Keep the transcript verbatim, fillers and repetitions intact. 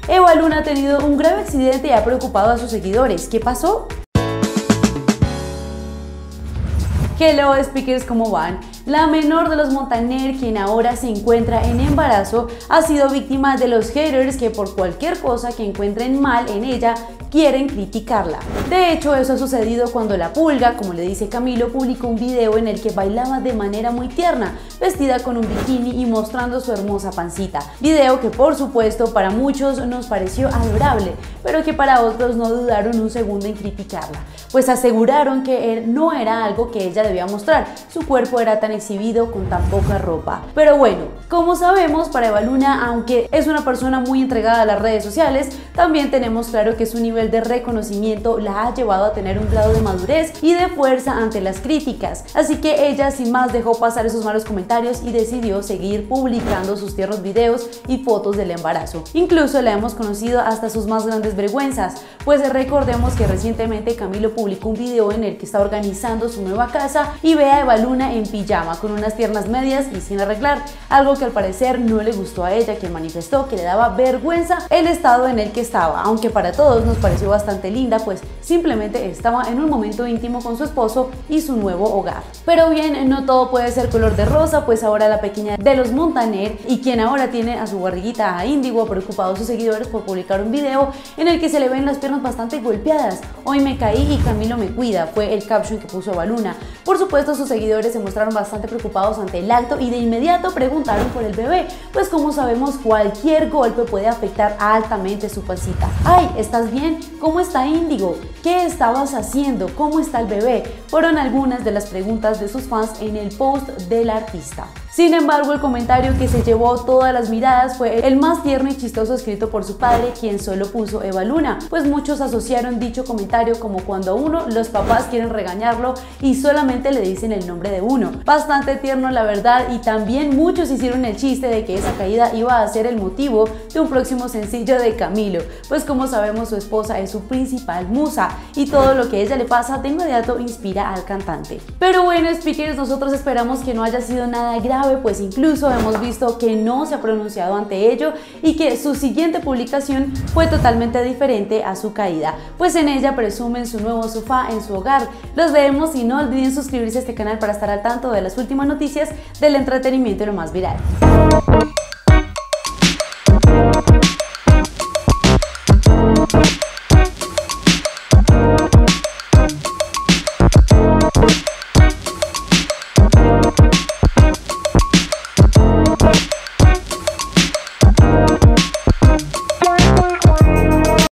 Eva Luna ha tenido un grave accidente y ha preocupado a sus seguidores. ¿Qué pasó? Hello Speakers, ¿cómo van? La menor de los Montaner, quien ahora se encuentra en embarazo, ha sido víctima de los haters que por cualquier cosa que encuentren mal en ella quieren criticarla. De hecho, eso ha sucedido cuando la Pulga, como le dice Camilo, publicó un video en el que bailaba de manera muy tierna, vestida con un bikini y mostrando su hermosa pancita. Video que por supuesto para muchos nos pareció adorable, pero que para otros no dudaron un segundo en criticarla, pues aseguraron que no era algo que ella debía mostrar, su cuerpo era tan exhibido con tan poca ropa. Pero bueno, como sabemos, para Eva Luna, aunque es una persona muy entregada a las redes sociales, también tenemos claro que su nivel de reconocimiento la ha llevado a tener un grado de madurez y de fuerza ante las críticas, así que ella sin más dejó pasar esos malos comentarios y decidió seguir publicando sus tiernos videos y fotos del embarazo. Incluso la hemos conocido hasta sus más grandes vergüenzas, pues recordemos que recientemente Camilo publicó un video en el que está organizando su nueva casa y ve a Eva Luna en pijama con unas piernas medias y sin arreglar, algo que al parecer no le gustó a ella, quien manifestó que le daba vergüenza el estado en el que estaba, aunque para todos nos pareció bastante linda, pues simplemente estaba en un momento íntimo con su esposo y su nuevo hogar. Pero bien, no todo puede ser color de rosa, pues ahora la pequeña de los Montaner, y quien ahora tiene a su barriguita a Índigo, ha preocupado a sus seguidores por publicar un video en el que se le ven las piernas bastante golpeadas. Hoy me caí y Camilo me cuida, fue el caption que puso Eva Luna. Por supuesto, sus seguidores se mostraron bastante preocupados ante el acto y de inmediato preguntaron por el bebé, pues como sabemos cualquier golpe puede afectar altamente su pancita. ¡Ay! ¿Estás bien? ¿Cómo está Índigo? ¿Qué estabas haciendo? ¿Cómo está el bebé? Fueron algunas de las preguntas de sus fans en el post del artista. Sin embargo, el comentario que se llevó todas las miradas fue el más tierno y chistoso escrito por su padre, quien solo puso Eva Luna, pues muchos asociaron dicho comentario como cuando a uno los papás quieren regañarlo y solamente le dicen el nombre de uno. Bastante tierno, la verdad, y también muchos hicieron el chiste de que esa caída iba a ser el motivo de un próximo sencillo de Camilo, pues como sabemos su esposa es su principal musa y todo lo que a ella le pasa de inmediato inspira al cantante. Pero bueno, Speakers, nosotros esperamos que no haya sido nada grave, pues incluso hemos visto que no se ha pronunciado ante ello y que su siguiente publicación fue totalmente diferente a su caída, pues en ella presumen su nuevo sofá en su hogar. Los vemos y no olviden suscribirse a este canal para estar al tanto de las últimas noticias del entretenimiento y lo más viral.